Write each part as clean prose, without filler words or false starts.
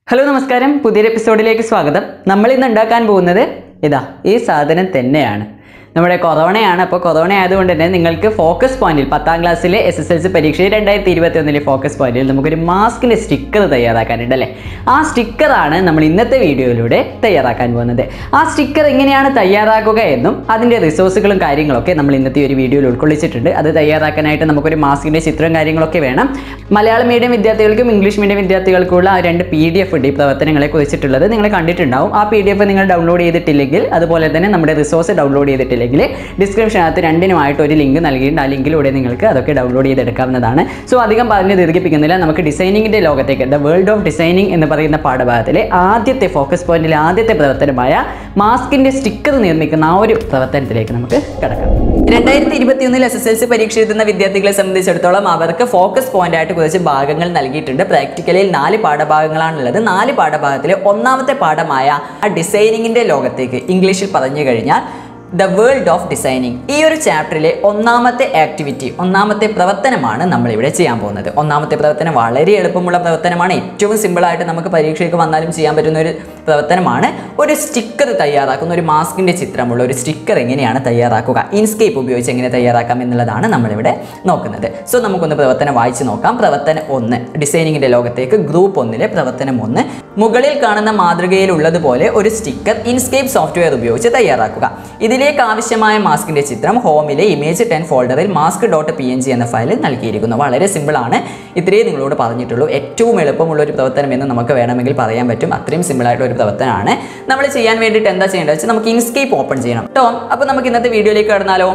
Hello നമസ്കാരം, പുതിയൊരു എപ്പിസോഡിലേക്ക് സ്വാഗതം. നമ്മൾ ഇന്ന് ഉണ്ടാക്കാൻ പോകുന്നത് ഈ സാധനം തന്നെയാണ്. നമ്മുടെ കൊറോണയാണ്. അപ്പോൾ കൊറോണ ആയതുകൊണ്ട് തന്നെ നിങ്ങൾക്ക് ഫോക്കസ് പോയിന്റിൽ 10ാം ക്ലാസ്സിലെ SSLC പരീക്ഷയിൽ 2021 ഫോക്കസ് പോയിന്റിൽ നമുക്കൊരു മാസ്കിൻ്റെ സ്റ്റിക്കർ തയ്യാറാക്കാനുണ്ട് അല്ലേ. ആ സ്റ്റിക്കറാണ് നമ്മൾ ഇന്നത്തെ വീഡിയോയിലൂടെ തയ്യാറാക്കാൻ പോകുന്നത്. ആ സ്റ്റിക്കർ എങ്ങനെയാണ് തയ്യാറാക്കുക എന്നും അതിൻ്റെ റിസോഴ്സുകളും കാര്യങ്ങളൊക്കെ നമ്മൾ ഇന്നത്തെ ഒരു വീഡിയോയിൽ ഉൾക്കൊള്ളിച്ചിട്ടുണ്ട്. അത് തയ്യാറാക്കാനായിട്ട് നമുക്കൊരു മാസ്കിൻ്റെ ചിത്രം കാര്യങ്ങളൊക്കെ വേണം. മലയാളം മീഡിയം വിദ്യാർത്ഥികൾക്കും ഇംഗ്ലീഷ് മീഡിയം വിദ്യാർത്ഥികൾക്കുള്ള ആ 2 PDF ഉണ്ട് ഈ പ്രവർത്തനങ്ങളെ കുറിച്ചിട്ടുള്ളത്. നിങ്ങൾ കണ്ടിട്ടുണ്ടാവും. ആ PDF നിങ്ങൾ ഡൗൺലോഡ് ചെയ്തിട്ടില്ലെങ്കിൽ, അതുപോലെ തന്നെ നമ്മുടെ റിസോഴ്സ് ഡൗൺലോഡ് ചെയ്തിട്ടില്ലെങ്കിൽ ഡിസ്ക്രിപ്ഷനകത്ത് രണ്ടിനുമായിട്ട് ഒരു ലിങ്ക് നൽകിയിട്ടുണ്ട്. ആ ലിങ്കിലൂടെ നിങ്ങൾക്ക് അതൊക്കെ ഡൗൺലോഡ് ചെയ്തെടുക്കാവുന്നതാണ്. സോ അധികം പറഞ്ഞ് ദീർഘിപ്പിക്കുന്നില്ല, നമുക്ക് ഡിസൈനിങ്ങിൻ്റെ ലോകത്തേക്ക് ദ വേൾഡ് ഓഫ് ഡിസൈനിങ് എന്ന് പറയുന്ന പാഠഭാഗത്തിലെ ആദ്യത്തെ ഫോക്കസ് പോയിന്റിലെ ആദ്യത്തെ പ്രവർത്തനമായ മാസ്കിൻ്റെ സ്റ്റിക്കർ നിർമ്മിക്കുന്ന ആ ഒരു പ്രവർത്തനത്തിലേക്ക് നമുക്ക് കടക്കാം. 2021 SSLC പരീക്ഷ എഴുതുന്ന വിദ്യാർത്ഥികളെ സംബന്ധിച്ചിടത്തോളം അവർക്ക് ഫോക്കസ് പോയിന്റ് ആയിട്ട് കുറച്ച് ഭാഗങ്ങൾ നൽകിയിട്ടുണ്ട്. പ്രാക്ടിക്കലിൽ 4 പാഠഭാഗങ്ങളാണുള്ളത്. 4 പാഠഭാഗത്തിലെ ഒന്നാമത്തെ പാഠമായ ഡിസൈനിങ്ങിൻ്റെ ലോകത്തേക്ക് ഇംഗ്ലീഷിൽ പറഞ്ഞു കഴിഞ്ഞാൽ ദ വേൾഡ് ഓഫ് ഡിസൈനിങ്, ഈ ഒരു ചാപ്റ്ററിലെ ഒന്നാമത്തെ ആക്ടിവിറ്റി, ഒന്നാമത്തെ പ്രവർത്തനമാണ് നമ്മളിവിടെ ചെയ്യാൻ പോകുന്നത്. ഒന്നാമത്തെ പ്രവർത്തനം വളരെ എളുപ്പമുള്ള പ്രവർത്തനമാണ്. ഏറ്റവും സിമ്പിളായിട്ട് നമുക്ക് പരീക്ഷയ്ക്ക് വന്നാലും ചെയ്യാൻ പറ്റുന്ന ഒരു പ്രവർത്തനമാണ്. ഒരു സ്റ്റിക്കർ തയ്യാറാക്കുന്ന, ഒരു മാസ്കിൻ്റെ ചിത്രമുള്ള ഒരു സ്റ്റിക്കർ എങ്ങനെയാണ് തയ്യാറാക്കുക, ഇൻസ്കേപ്പ് ഉപയോഗിച്ച് എങ്ങനെ തയ്യാറാക്കാം എന്നുള്ളതാണ് നമ്മളിവിടെ നോക്കുന്നത്. സോ നമുക്കൊന്ന് പ്രവർത്തനം വായിച്ച് നോക്കാം. പ്രവർത്തനം 1, ഡിസൈനിങ്ങിൻ്റെ ലോകത്തേക്ക് ഗ്രൂപ്പ് 1 പ്രവർത്തനം 1. മുകളിൽ കാണുന്ന മാതൃകയിൽ ഉള്ളതുപോലെ ഒരു സ്റ്റിക്കർ ഇൻസ്കേപ്പ് സോഫ്റ്റ്വെയർ ഉപയോഗിച്ച് തയ്യാറാക്കുക. ഇതിലേക്ക് ആവശ്യമായ മാസ്കിൻ്റെ ചിത്രം ഹോമിലെ ഇമേജ് 10 ഫോൾഡറിൽ mask.png എന്ന ഫയലിൽ നൽകിയിരിക്കുന്നു. വളരെ സിമ്പിളാണ്. ഇത്രയേ നിങ്ങളോട് പറഞ്ഞിട്ടുള്ളൂ. ഏറ്റവും എളുപ്പമുള്ള ഒരു പ്രവർത്തനം എന്ന് നമുക്ക് വേണമെങ്കിൽ പറയാൻ പറ്റും. അത്രയും സിമ്പിളായിട്ടുള്ള ഒരു പ്രവർത്തനമാണ്. നമ്മൾ ചെയ്യാൻ വേണ്ടിയിട്ട് എന്താ ചെയ്യേണ്ടത് വെച്ചാൽ നമുക്ക് ഇൻസ്കേപ്പ് ഓപ്പൺ ചെയ്യണം കേട്ടോ. അപ്പോൾ നമുക്ക് ഇന്നത്തെ വീഡിയോയിലേക്ക് കടന്നാലോ?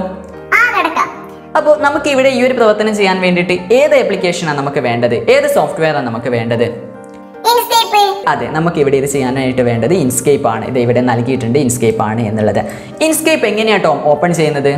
അപ്പോൾ നമുക്ക് ഇവിടെ ഈ ഒരു പ്രവർത്തനം ചെയ്യാൻ വേണ്ടിയിട്ട് ഏത് ആപ്ലിക്കേഷനാണ് നമുക്ക് വേണ്ടത്, ഏത് സോഫ്റ്റ്വെയറാണ് നമുക്ക് വേണ്ടത്? അതെ, നമുക്ക് ഇവിടെ ഇത് ചെയ്യാനായിട്ട് വേണ്ടത് ഇൻസ്കേപ്പ് ആണ്. ഇത് ഇവിടെ നൽകിയിട്ടുണ്ട് ഇൻസ്കേപ്പ് ആണ് എന്നുള്ളത്. ഇൻസ്കേപ്പ് എങ്ങനെയാട്ടോ ഓപ്പൺ ചെയ്യുന്നത്?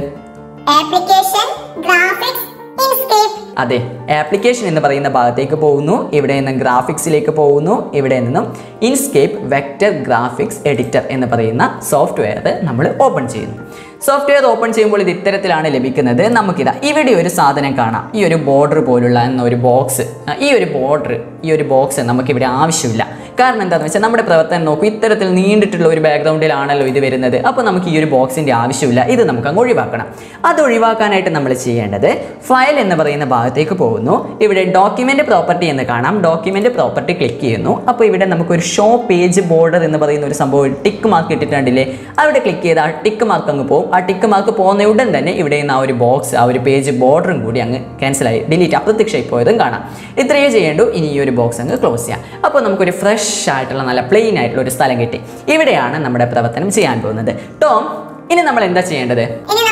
അതെ, ആപ്ലിക്കേഷൻ എന്ന് പറയുന്ന ഭാഗത്തേക്ക് പോകുന്നു, ഇവിടെ നിന്ന് ഗ്രാഫിക്സിലേക്ക് പോകുന്നു, ഇവിടെ നിന്നും ഇൻസ്കേപ്പ് വെക്റ്റർ ഗ്രാഫിക്സ് എഡിറ്റർ എന്ന് പറയുന്ന സോഫ്റ്റ്വെയർ നമ്മൾ ഓപ്പൺ ചെയ്യുന്നു. സോഫ്റ്റ്വെയർ ഓപ്പൺ ചെയ്യുമ്പോൾ ഇത് ഇത്തരത്തിലാണ് ലഭിക്കുന്നത്. നമുക്കിതാ ഇവിടെ ഒരു സാധനം കാണാം, ഈ ഒരു ബോർഡർ പോലുള്ള ഒരു ബോക്സ്. ഈ ഒരു ബോക്സ് നമുക്കിവിടെ ആവശ്യമില്ല. കാരണം എന്താണെന്ന് വെച്ചാൽ നമ്മുടെ പ്രവർത്തനം നോക്കൂ, ഇത്തരത്തിൽ നീണ്ടിട്ടുള്ള ഒരു ബാക്ക്ഗ്രൗണ്ടിലാണല്ലോ ഇത് വരുന്നത്. അപ്പോൾ നമുക്ക് ഈ ഒരു ബോക്സിൻ്റെ ആവശ്യമില്ല, ഇത് നമുക്ക് അങ്ങ് ഒഴിവാക്കണം. അത് ഒഴിവാക്കാനായിട്ട് നമ്മൾ ചെയ്യേണ്ടത് ഫയൽ എന്ന് പറയുന്ന ഭാഗത്തേക്ക് പോകുന്നു. ഇവിടെ ഡോക്യുമെൻ്റ് പ്രോപ്പർട്ടി എന്ന് കാണാം. ഡോക്യുമെൻ്റ് പ്രോപ്പർട്ടി ക്ലിക്ക് ചെയ്യുന്നു. അപ്പോൾ ഇവിടെ നമുക്കൊരു ഷോ പേജ് ബോർഡർ എന്ന് പറയുന്ന ഒരു സംഭവം ടിക്ക് മാർക്ക് ഇട്ടിട്ടുണ്ടല്ലേ, അവിടെ ക്ലിക്ക് ചെയ്താൽ ആ ടിക്ക് മാർക്ക് അങ്ങ് പോകും. ആ ടിക്ക് മാർക്ക് പോകുന്ന ഉടൻ തന്നെ ഇവിടെ നിന്ന് ആ ഒരു ബോക്സ്, ആ ഒരു പേജ് ബോർഡറും കൂടി അങ്ങ് ക്യാൻസലായി, ഡിലീറ്റ്, അപ്രത്യക്ഷമായി പോയതും കാണാം. ഇത്രയേ ചെയ്യേണ്ടൂ. ഇനി ഈ ഒരു ബോക്സ് അങ്ങ് ക്ലോസ് ചെയ്യാം. അപ്പോൾ നമുക്കൊരു ഫ്രഷ് ആയിട്ടുള്ള നല്ല പ്ലെയിൻ ആയിട്ടുള്ള ഒരു സ്ഥലം കിട്ടി. ഇവിടെയാണ് നമ്മുടെ പ്രവർത്തനം ചെയ്യാൻ പോകുന്നത്. ടോം, ഇനി നമ്മൾ എന്താ ചെയ്യേണ്ടത്?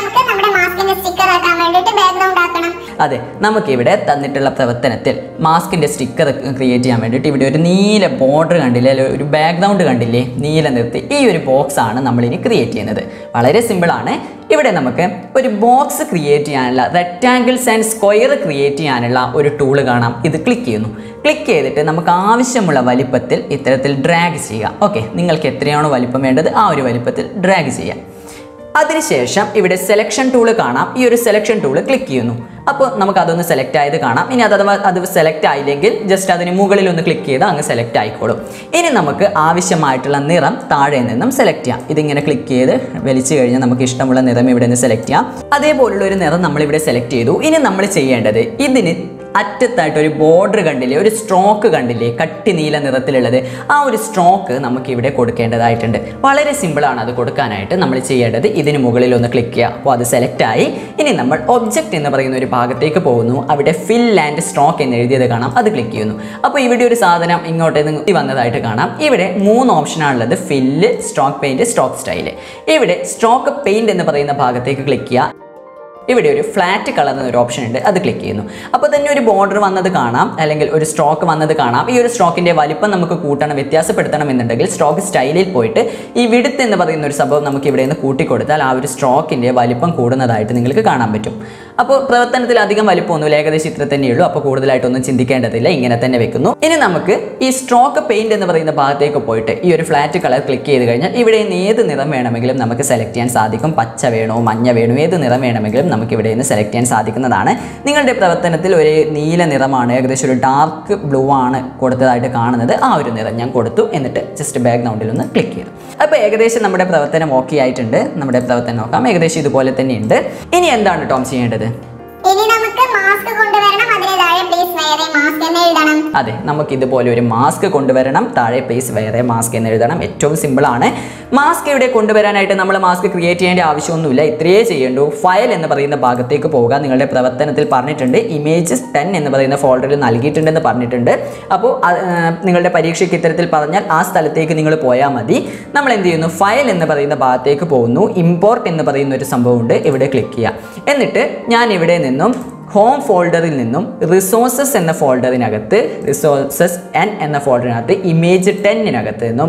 അതെ, നമുക്കിവിടെ തന്നിട്ടുള്ള പ്രവർത്തനത്തിൽ മാസ്കിൻ്റെ സ്റ്റിക്കർ ക്രിയേറ്റ് ചെയ്യാൻ വേണ്ടിയിട്ട് ഇവിടെ ഒരു നീല ബോർഡർ കണ്ടില്ലേ, ഒരു ബാക്ക്ഗ്രൗണ്ട് കണ്ടില്ലേ, നീല നിർത്തി ഈ ഒരു ബോക്സ് ആണ് നമ്മളിനി ക്രിയേറ്റ് ചെയ്യുന്നത്. വളരെ സിമ്പിളാണ്. ഇവിടെ നമുക്ക് ഒരു ബോക്സ് ക്രിയേറ്റ് ചെയ്യാനുള്ള, റെക്റ്റാങ്കിൾസ് ആൻഡ് സ്ക്വയർ ക്രിയേറ്റ് ചെയ്യാനുള്ള ഒരു ടൂള് കാണാം. ഇത് ക്ലിക്ക് ചെയ്യുന്നു. ക്ലിക്ക് ചെയ്തിട്ട് നമുക്ക് ആവശ്യമുള്ള വലിപ്പത്തിൽ ഇത്തരത്തിൽ ഡ്രാഗ് ചെയ്യുക. ഓക്കെ, നിങ്ങൾക്ക് എത്രയാണോ വലിപ്പം വേണ്ടത് ആ ഒരു വലിപ്പത്തിൽ ഡ്രാഗ് ചെയ്യാം. അതിനുശേഷം ഇവിടെ സെലക്ഷൻ ടൂള് കാണാം. ഈ ഒരു സെലക്ഷൻ ടൂള് ക്ലിക്ക് ചെയ്യുന്നു. അപ്പോൾ നമുക്ക് അതൊന്ന് സെലക്ട് ആയത് കാണാം. ഇനി അഥവാ അത് സെലക്ട് ആയില്ലെങ്കിൽ ജസ്റ്റ് അതിന് മുകളിൽ ഒന്ന് ക്ലിക്ക് ചെയ്താൽ അങ്ങ് സെലക്ട് ആയിക്കോളും. ഇനി നമുക്ക് ആവശ്യമായിട്ടുള്ള നിറം താഴെ നിന്നും സെലക്ട് ചെയ്യാം. ഇതിങ്ങനെ ക്ലിക്ക് ചെയ്ത് വലിച്ചു കഴിഞ്ഞാൽ നമുക്ക് ഇഷ്ടമുള്ള നിറം ഇവിടെ നിന്ന് സെലക്ട് ചെയ്യാം. അതേപോലുള്ള ഒരു നിറം നമ്മളിവിടെ സെലക്ട് ചെയ്തു. ഇനി നമ്മൾ ചെയ്യേണ്ടത്, ഇതിന് അറ്റത്തായിട്ട് ഒരു ബോർഡർ കണ്ടില്ലേ, ഒരു സ്ട്രോക്ക് കണ്ടില്ലേ, കട്ടി നീല നിറത്തിലുള്ളത്, ആ ഒരു സ്ട്രോക്ക് നമുക്ക് ഇവിടെ കൊടുക്കേണ്ടതായിട്ടുണ്ട്. വളരെ സിമ്പിളാണ് അത് കൊടുക്കാനായിട്ട്. നമ്മൾ ചെയ്യേണ്ടത് ഇതിന് മുകളിൽ ഒന്ന് ക്ലിക്ക് ചെയ്യുക. അപ്പോൾ അത് സെലക്ട് ആയി. ഇനി നമ്മൾ ഒബ്ജക്റ്റ് എന്ന് പറയുന്ന ഒരു ഭാഗത്തേക്ക് പോകുന്നു. അവിടെ ഫിൽ ആൻഡ് സ്ട്രോക്ക് എന്ന് എഴുതിയത് കാണാം, അത് ക്ലിക്ക് ചെയ്യുന്നു. അപ്പോൾ ഇവിടെ ഒരു സാധനം ഇങ്ങോട്ട് വന്നതായിട്ട് കാണാം. ഇവിടെ 3 ഓപ്ഷനാണുള്ളത്: fill, stroke paint, stroke style. ഇവിടെ സ്ട്രോക്ക് പെയിൻറ്റ് എന്ന് പറയുന്ന ഭാഗത്തേക്ക് ക്ലിക്ക് ചെയ്യുക. ഇവിടെ ഒരു ഫ്ലാറ്റ് കളർ എന്നൊരു ഓപ്ഷൻ ഉണ്ട്, അത് ക്ലിക്ക് ചെയ്യുന്നു. അപ്പോൾ തന്നെ ഒരു ബോർഡർ വന്നത് കാണാം, അല്ലെങ്കിൽ ഒരു സ്ട്രോക്ക് വന്നത് കാണാം. ഈ ഒരു സ്ട്രോക്കിൻ്റെ വലിപ്പം നമുക്ക് കൂട്ടണം, വ്യത്യാസപ്പെടുത്തണം എന്നുണ്ടെങ്കിൽ സ്ട്രോക്ക് സ്റ്റൈലിൽ പോയിട്ട് ഈ വിഡ്ത്ത് എന്ന് പറയുന്ന ഒരു സംഭവം നമുക്ക് ഇവിടെ നിന്ന് കൂട്ടിക്കൊടുത്താൽ ആ ഒരു സ്ട്രോക്കിൻ്റെ വലിപ്പം കൂടുന്നതായിട്ട് നിങ്ങൾക്ക് കാണാൻ പറ്റും. അപ്പോൾ പ്രവർത്തനത്തിൽ അധികം വലിപ്പമൊന്നുമില്ല, ഏകദേശം ഇത്ര തന്നെയുള്ളൂ. അപ്പോൾ കൂടുതലായിട്ടൊന്നും ചിന്തിക്കേണ്ടതില്ല, ഇങ്ങനെ തന്നെ വെക്കുന്നു. ഇനി നമുക്ക് ഈ സ്ട്രോക്ക് പെയിന്റ് എന്ന് പറയുന്ന ഭാഗത്തേക്ക് പോയിട്ട് ഈ ഒരു ഫ്ലാറ്റ് കളർ ക്ലിക്ക് ചെയ്ത് കഴിഞ്ഞാൽ ഇവിടെ നിന്ന് ഏത് നിറം വേണമെങ്കിലും നമുക്ക് സെലക്ട് ചെയ്യാൻ സാധിക്കും. പച്ച വേണോ മഞ്ഞ വേണോ ഏത് നിറം വേണമെങ്കിലും നമുക്ക് ഇവിടെ നിന്ന് സെലക്ട് ചെയ്യാൻ സാധിക്കുന്നതാണ്. നിങ്ങളുടെ പ്രവർത്തനത്തിൽ ഒരു നീല നിറമാണ്, ഏകദേശം ഒരു ഡാർക്ക് ബ്ലൂ ആണ് കൊടുത്തതായിട്ട് കാണുന്നത്. ആ ഒരു നിറം ഞാൻ കൊടുത്തു. എന്നിട്ട് ജസ്റ്റ് ബാക്ക്ഗ്രൗണ്ടിൽ ഒന്ന് ക്ലിക്ക് ചെയ്തു. അപ്പോൾ ഏകദേശം നമ്മുടെ പ്രവർത്തനം ഓക്കെ ആയിട്ടുണ്ട്. നമ്മുടെ പ്രവർത്തനം നോക്കാം, ഏകദേശം ഇതുപോലെ തന്നെയുണ്ട്. ഇനി എന്താണ് ടോം ചെയ്യേണ്ടത്? ഇനി നമുക്ക് മാസ്ക് കൊണ്ടുവരണം, അതിന് താഴെ പ്ലീസ് വെയർ എ മാസ്ക് എന്ന് എഴുതണം. അതെ, നമുക്ക് ഇതുപോലെ ഒരു മാസ്ക് കൊണ്ടുവരണം, താഴെ പ്ലീസ് വെയർ എ മാസ്ക് എന്ന് എഴുതണം. ഏറ്റവും സിമ്പിൾ ആണ്. മാസ്ക് ഇവിടെ കൊണ്ടുവരാനായിട്ട് നമ്മൾ മാസ്ക് ക്രിയേറ്റ് ചെയ്യേണ്ട ആവശ്യമൊന്നുമില്ല, ഇത്രയേ ചെയ്യേണ്ടൂ. ഫയൽ എന്ന് പറയുന്ന ഭാഗത്തേക്ക് പോവുക. നിങ്ങളുടെ പ്രവർത്തനത്തിൽ പറഞ്ഞിട്ടുണ്ട് ഇമേജസ് 10 എന്ന് പറയുന്ന ഫോൾഡറിൽ നൽകിയിട്ടുണ്ടെന്ന് പറഞ്ഞിട്ടുണ്ട്. അപ്പോൾ നിങ്ങളുടെ പരീക്ഷയ്ക്ക് ഇത്തരത്തിൽ പറഞ്ഞാൽ ആ സ്ഥലത്തേക്ക് നിങ്ങൾ പോയാൽ മതി. നമ്മൾ എന്ത് ചെയ്യുന്നു, ഫയൽ എന്ന് പറയുന്ന ഭാഗത്തേക്ക് പോകുന്നു. ഇമ്പോർട്ട് എന്ന് പറയുന്ന ഒരു സംഭവമുണ്ട്, ഇവിടെ ക്ലിക്ക് ചെയ്യുക. എന്നിട്ട് ഞാൻ ഇവിടെ നിന്നും ഹോം ഫോൾഡറിൽ നിന്നും റിസോഴ്സസ് എന്ന ഫോൾഡറിനകത്ത് റിസോഴ്സസ് n എന്ന ഫോൾഡറിനകത്ത് ഇമേജ് 10-നകത്ത് നിന്നും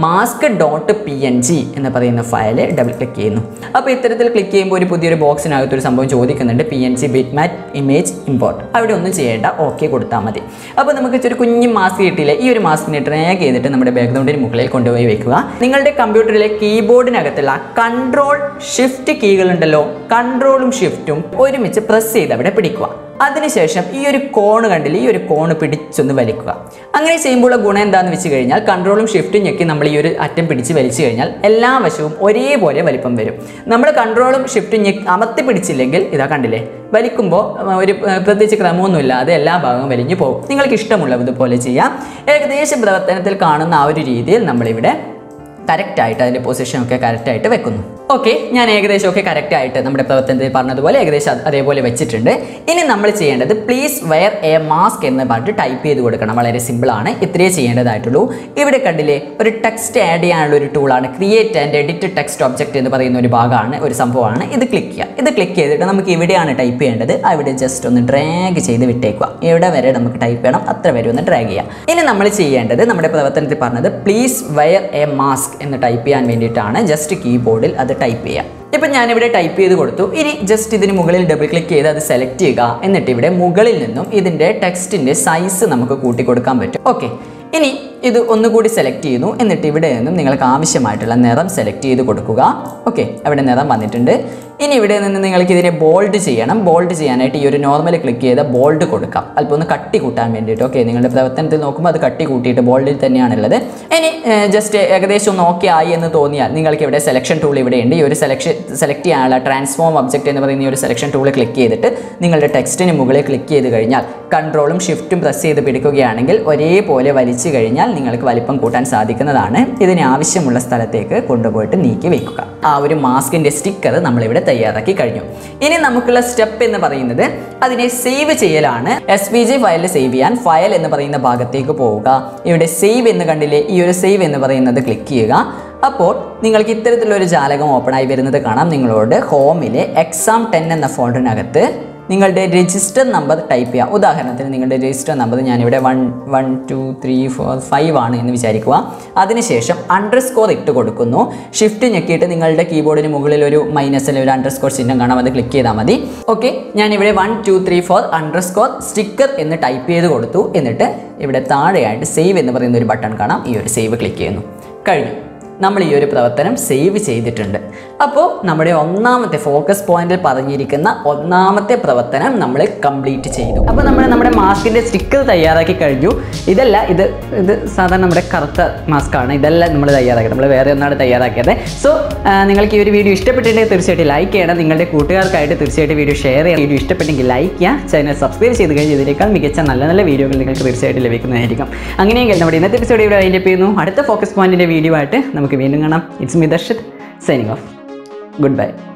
mask.png എന്ന് പറയുന്ന ഫയൽ ഡബിൾ ക്ലിക്ക് ചെയ്യുന്നു. അപ്പോൾ ഇത്തരത്തിൽ ക്ലിക്ക് ചെയ്യുമ്പോൾ ഒരു പുതിയൊരു ബോക്സിനകത്ത് ഒരു സംഭവം ചോദിക്കുന്നുണ്ട്, PNG ബിറ്റ്മാപ്പ് ഇമേജ് ഇമ്പോർട്ട്. അവിടെ ഒന്നും ചെയ്യേണ്ട, ഓക്കെ കൊടുത്താൽ മതി. അപ്പോൾ നമുക്ക് ഒരു കുഞ്ഞു മാസ്ക് കിട്ടിയില്ലേ, ഈ ഒരു മാസ്കിനെ ഡ്രാഗ് ചെയ്തിട്ട് നമ്മുടെ ബാക്ക്ഗ്രൗണ്ടിന് മുകളിൽ കൊണ്ടുപോയി വെക്കുക. നിങ്ങളുടെ കമ്പ്യൂട്ടറിലെ കീബോർഡിനകത്തുള്ള കൺട്രോൾ ഷിഫ്റ്റ് കീകളുണ്ടല്ലോ, കൺട്രോളും ഷിഫ്റ്റും ഒരുമിച്ച് പ്രസ് ചെയ്ത് അവിടെ പിടിക്കുക. അതിനുശേഷം ഈ ഒരു കോണ് കണ്ടില്ല, ഈ ഒരു കോണ് പിടിച്ചൊന്ന് വലിക്കുക. അങ്ങനെ ചെയ്യുമ്പോഴുള്ള ഗുണം എന്താണെന്ന് വെച്ച് കഴിഞ്ഞാൽ കൺട്രോളും ഷിഫ്റ്റും ഞെക്കി നമ്മൾ ഈ ഒരു അറ്റം പിടിച്ച് വലിച്ചു കഴിഞ്ഞാൽ എല്ലാ വശവും ഒരേപോലെ വലിപ്പം വരും. നമ്മൾ കൺട്രോളും ഷിഫ്റ്റും അമർത്തി പിടിച്ചില്ലെങ്കിൽ ഇതാ കണ്ടില്ലേ, വലിക്കുമ്പോൾ ഒരു പ്രത്യേകിച്ച് ക്രമമൊന്നുമില്ലാതെ എല്ലാ ഭാഗവും വലിഞ്ഞു പോകും. നിങ്ങൾക്ക് ഇഷ്ടമുള്ളതുപോലെ ചെയ്യാം. ഏകദേശം പ്രവർത്തനത്തിൽ കാണുന്ന ആ ഒരു രീതിയിൽ നമ്മളിവിടെ കറക്റ്റായിട്ട് അതിൻ്റെ പൊസിഷനൊക്കെ കറക്റ്റായിട്ട് വെക്കുന്നു. ഓക്കെ, ഞാൻ ഏകദേശം ഒക്കെ കറക്റ്റായിട്ട് നമ്മുടെ പ്രവർത്തനത്തിൽ പറഞ്ഞതുപോലെ ഏകദേശം അതേപോലെ വെച്ചിട്ടുണ്ട്. ഇനി നമ്മൾ ചെയ്യേണ്ടത് പ്ലീസ് വെയർ എ മാസ്ക് എന്ന് പറഞ്ഞിട്ട് ടൈപ്പ് ചെയ്ത് കൊടുക്കണം. വളരെ സിമ്പിളാണ്, ഇത്രയേ ചെയ്യേണ്ടതായിട്ടുള്ളൂ. ഇവിടെ കണ്ടില്ലേ, ഒരു ടെക്സ്റ്റ് ആഡ് ചെയ്യാനുള്ള ഒരു ടൂളാണ് create and edit text object എന്ന് പറയുന്ന ഒരു ഭാഗമാണ്, ഒരു സംഭവമാണ്. ഇത് ക്ലിക്ക് ചെയ്യുക. ഇത് ക്ലിക്ക് ചെയ്തിട്ട് നമുക്ക് ഇവിടെയാണ് ടൈപ്പ് ചെയ്യേണ്ടത്. അവിടെ ജസ്റ്റ് ഒന്ന് ഡ്രാഗ് ചെയ്ത് വിട്ടേക്കുക. എവിടെ വരെ നമുക്ക് ടൈപ്പ് ചെയ്യണം അത്ര വരെ ഒന്ന് ഡ്രാഗ് ചെയ്യുക. ഇനി നമ്മൾ ചെയ്യേണ്ടത് നമ്മുടെ പ്രവർത്തനത്തിൽ പറഞ്ഞത് പ്ലീസ് വെയർ എ മാസ്ക് എന്ന് ടൈപ്പ് ചെയ്യാൻ വേണ്ടിയിട്ടാണ്. ജസ്റ്റ് കീബോർഡിൽ അത് ടൈപ്പ് ചെയ്യാം. ഇപ്പം ഞാനിവിടെ ടൈപ്പ് ചെയ്ത് കൊടുത്തു. ഇനി ജസ്റ്റ് ഇതിന് മുകളിൽ ഡബിൾ ക്ലിക്ക് ചെയ്ത് അത് സെലക്ട് ചെയ്യുക. എന്നിട്ട് ഇവിടെ മുകളിൽ നിന്നും ഇതിൻ്റെ ടെക്സ്റ്റിൻ്റെ സൈസ് നമുക്ക് കൂട്ടി കൊടുക്കാൻ പറ്റും. ഓക്കെ, ഇനി ഇത് ഒന്നുകൂടി സെലക്ട് ചെയ്യുന്നു. എന്നിട്ട് ഇവിടെ നിന്നും നിങ്ങൾക്ക് ആവശ്യമായിട്ടുള്ള നിറം സെലക്ട് ചെയ്ത് കൊടുക്കുക. ഓക്കെ, അവിടെ നിറം വന്നിട്ടുണ്ട്. ഇനി ഇവിടെ നിന്ന് നിങ്ങൾക്ക് ഇതിനെ ബോൾഡ് ചെയ്യണം. ബോൾഡ് ചെയ്യാനായിട്ട് ഈ ഒരു നോർമൽ ക്ലിക്ക് ചെയ്ത് ബോൾഡ് കൊടുക്കാം, അല്പം ഒന്ന് കട്ടി കൂട്ടാൻ വേണ്ടിയിട്ട്. ഓക്കെ, നിങ്ങളുടെ പ്രവർത്തനത്തിൽ നോക്കുമ്പോൾ അത് കട്ടി കൂട്ടിയിട്ട് ബോൾഡിൽ തന്നെയാണുള്ളത്. ഇനി ജസ്റ്റ് ഏകദേശം ഒന്ന് ഓക്കെ ആയി എന്ന് തോന്നിയാൽ നിങ്ങൾക്ക് ഇവിടെ സെലക്ഷൻ ടൂൾ ഇവിടെ ഉണ്ട്. ഈ ഒരു സെലക്ട് ചെയ്യാനുള്ള ട്രാൻസ്ഫോം ഒബ്ജക്റ്റ് എന്ന് പറയുന്ന ഈ ഒരു സെലക്ഷൻ ടൂൾ ക്ലിക്ക് ചെയ്തിട്ട് നിങ്ങളുടെ ടെക്സ്റ്റിന് മുകളിൽ ക്ലിക്ക് ചെയ്ത് കഴിഞ്ഞാൽ കൺട്രോളും ഷിഫ്റ്റും പ്രസ് ചെയ്ത് പിടിക്കുകയാണെങ്കിൽ ഒരേപോലെ വലിച്ചു കഴിഞ്ഞാൽ നിങ്ങൾക്ക് വലിപ്പം കൂട്ടാൻ സാധിക്കുന്നതാണ്. ഇതിന് ആവശ്യമുള്ള സ്ഥലത്തേക്ക് കൊണ്ടുപോയിട്ട് നീക്കി വെക്കുക. ആ ഒരു മാസ്കിൻ്റെ സ്റ്റിക്കർ നമ്മളിവിടെ തയ്യാറാക്കി കഴിഞ്ഞു. ഇനി നമുക്കുള്ള സ്റ്റെപ്പ് എന്ന് പറയുന്നത് അതിനെ സേവ് ചെയ്യലാണ്. SVG ഫയലിൽ സേവ് ചെയ്യാൻ ഫയൽ എന്ന് പറയുന്ന ഭാഗത്തേക്ക് പോവുക. ഇവിടെ സേവ് എന്ന് കണ്ടില്ലേ, ഈ ഒരു സേവ് എന്ന് പറയുന്നത് ക്ലിക്ക് ചെയ്യുക. അപ്പോൾ നിങ്ങൾക്ക് ഇത്തരത്തിലൊരു ജാലകം ഓപ്പണായി വരുന്നത് കാണാം. നിങ്ങളോട് ഹോമിലെ എക്സാം 10 എന്ന ഫോൾഡറിനകത്ത് നിങ്ങളുടെ രജിസ്റ്റർ നമ്പർ ടൈപ്പ് ചെയ്യുക. ഉദാഹരണത്തിന് നിങ്ങളുടെ രജിസ്റ്റർ നമ്പർ ഞാനിവിടെ 1 1 2 3 4 5 ആണ് എന്ന് വിചാരിക്കുക. അതിനുശേഷം അണ്ടർസ്കോർ ഇട്ട് കൊടുക്കുന്നു. ഷിഫ്റ്റ് ഞെക്കിയിട്ട് നിങ്ങളുടെ കീബോർഡിന് മുകളിൽ ഒരു മൈനസ് അല്ലെങ്കിൽ ഒരു അണ്ടർസ്കോർ ചിഹ്നം കാണാം, അത് ക്ലിക്ക് ചെയ്താൽ മതി. ഓക്കെ, ഞാനിവിടെ 1 2 3 4 അണ്ടർസ്കോർ സ്റ്റിക്കർ എന്ന് ടൈപ്പ് ചെയ്ത് കൊടുത്തു. എന്നിട്ട് ഇവിടെ താഴെയായിട്ട് സേവ് എന്ന് പറയുന്ന ഒരു ബട്ടൺ കാണാം. ഈ ഒരു സേവ് ക്ലിക്ക് ചെയ്യുന്നു. കഴിഞ്ഞു, നമ്മൾ ഈ ഒരു പ്രവർത്തനം സേവ് ചെയ്തിട്ടുണ്ട്. അപ്പോൾ നമ്മുടെ ഒന്നാമത്തെ ഫോക്കസ് പോയിന്റിൽ പറഞ്ഞിരിക്കുന്ന ഒന്നാമത്തെ പ്രവർത്തനം നമ്മൾ കംപ്ലീറ്റ് ചെയ്തു. അപ്പോൾ നമ്മൾ നമ്മുടെ മാസ്കിൻ്റെ സ്റ്റിക്കർ തയ്യാറാക്കി കഴിഞ്ഞു. ഇത് സാധാരണ നമ്മുടെ കറുത്ത മാസ്കാണ്. ഇതെല്ലാം നമ്മൾ തയ്യാറാക്കിയത്, നമ്മൾ വേറെ ഒന്നാണ് തയ്യാറാക്കിയത്. സോ നിങ്ങൾക്ക് ഈ ഒരു വീഡിയോ ഇഷ്ടപ്പെട്ടിട്ടുണ്ടെങ്കിൽ തീർച്ചയായിട്ടും ലൈക്ക് ചെയ്യണം. നിങ്ങളുടെ കൂട്ടുകാർക്കായിട്ട് തീർച്ചയായിട്ടും വീഡിയോ ഷെയർ ചെയ്യാം. വീഡിയോ ഇഷ്ടപ്പെട്ടെങ്കിൽ ലൈക്ക് ചെയ്യുക. ചാനൽ സബ്സ്ക്രൈബ് ചെയ്ത് കഴിഞ്ഞ് ഇതിനേക്കാൾ മികച്ച നല്ല നല്ല വീഡിയോകൾ നിങ്ങൾക്ക് തീർച്ചയായിട്ടും ലഭിക്കുന്നതായിരിക്കും. അങ്ങനെയെങ്കിൽ നമ്മുടെ ഇന്നത്തെ എപ്പിസോഡ് ഇവിടെ വൈൻഡപ്പ് ചെയ്യുന്നു. അടുത്ത ഫോക്കസ് പോയിന്റിൻ്റെ വീഡിയോ ആയിട്ട് നമുക്ക് വീണ്ടും കാണാം. It's me Darshith signing off. Goodbye.